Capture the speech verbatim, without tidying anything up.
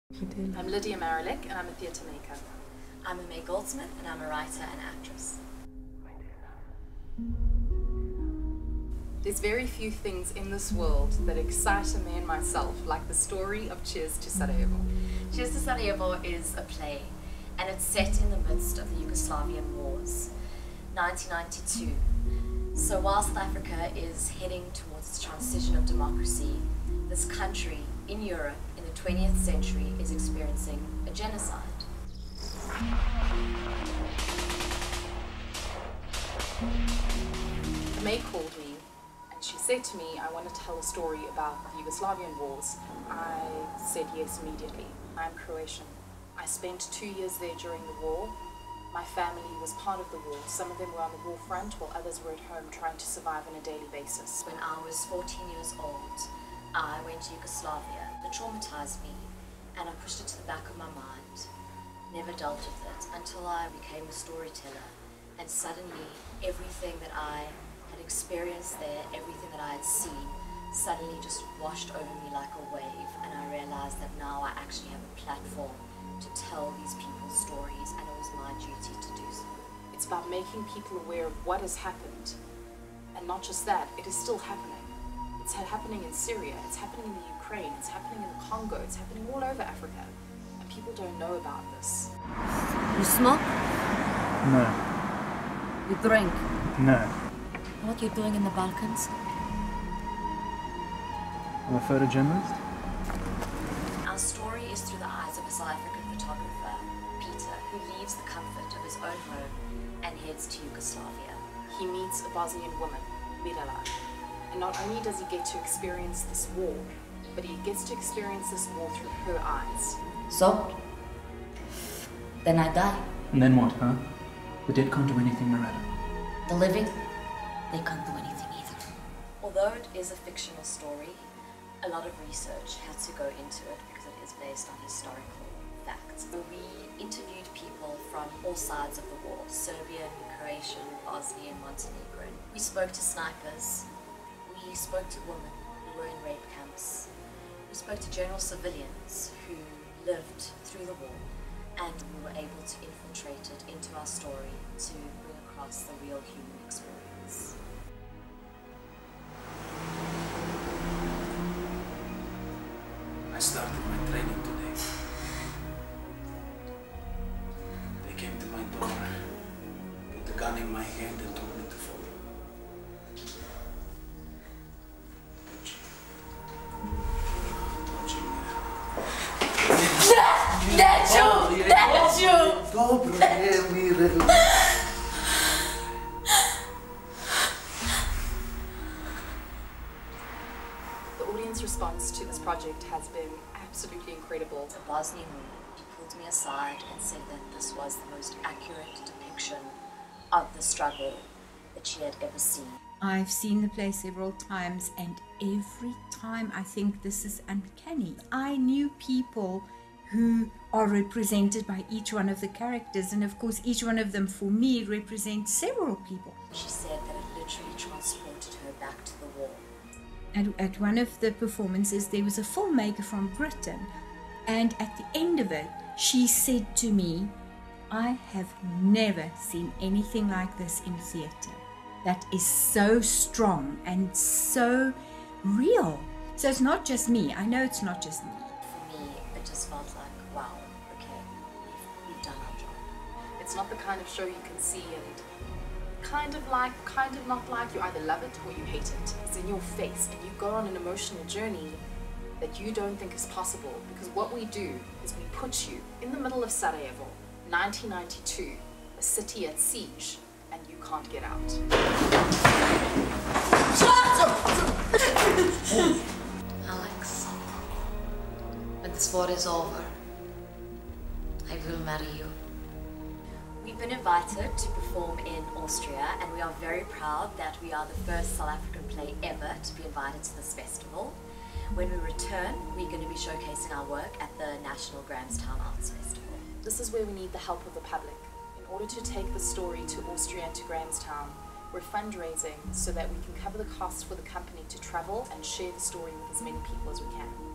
I'm Lydia Marilik and I'm a theatre maker. I'm May Goldsmith and I'm a writer and actress. There's very few things in this world that excite a man myself like the story of Cheers to Sarajevo. Cheers to Sarajevo is a play and it's set in the midst of the Yugoslavian wars, nineteen ninety-two. So while South Africa is heading towards its transition of democracy, this country in Europe in the twentieth century is experiencing a genocide. May called me and she said to me, I want to tell a story about the Yugoslavian wars. I said yes immediately. I'm Croatian. I spent two years there during the war. My family was part of the war. Some of them were on the war front while others were at home trying to survive on a daily basis. When I was fourteen years old, I went to Yugoslavia. It traumatized me and I pushed it to the back of my mind. Never dealt with it until I became a storyteller, and suddenly everything that I had experienced there, everything that I had seen, suddenly just washed over me like a wave, and I realized that now I actually have a platform to tell these people's stories, and it was my duty to do so. It's about making people aware of what has happened, and not just that, it is still happening. It's happening in Syria, it's happening in the Ukraine, it's happening in the Congo, it's happening all over Africa, and people don't know about this. You smoke? No. You drink? No. What are you doing in the Balkans? I'm a photojournalist. Our story is through the eyes of a South African photographer, Peter, who leaves the comfort of his own home and heads to Yugoslavia. He meets a Bosnian woman, Mirela, and not only does he get to experience this war, but he gets to experience this war through her eyes. So? Then I die. And then what, huh? The dead can't do anything, Mirella. The living, they can't do anything either. Although it is a fictional story, a lot of research had to go into it because it is based on historical facts. So we interviewed people from all sides of the war, Serbian, Croatian, Bosnian, Montenegrin. We spoke to snipers, we spoke to women who were in rape camps, we spoke to general civilians who lived through the war, and we were able to infiltrate it into our story to bring across the real human experience. I started my training today. They came to my door, put the gun in my hand and told me to follow. Don't you? That's you! That's you! Dobro je, Mirela. The audience response to this project has been absolutely incredible. A Bosnian woman, she pulled me aside and said that this was the most accurate depiction of the struggle that she had ever seen. I've seen the play several times, and every time I think this is uncanny. I knew people who are represented by each one of the characters, and of course each one of them for me represents several people. She said that it literally transported her back to the war. At, at one of the performances there was a filmmaker from Britain, and at the end of it she said to me, I have never seen anything like this in theatre. That is so strong and so real. So it's not just me, I know it's not just me. For me, it just felt like, wow, okay, we've, we've done our job. It's not the kind of show you can see and kind of like, kind of not like. You either love it or you hate it. It's in your face and you go on an emotional journey that you don't think is possible, because what we do is we put you in the middle of Sarajevo, nineteen ninety-two, a city at siege, and you can't get out. Alex, when this war is over, I will marry you. We've been invited to perform in Austria, and we are very proud that we are the first South African play ever to be invited to this festival. When we return, we're going to be showcasing our work at the National Grahamstown Arts Festival. This is where we need the help of the public. In order to take the story to Austria and to Grahamstown, we're fundraising so that we can cover the costs for the company to travel and share the story with as many people as we can.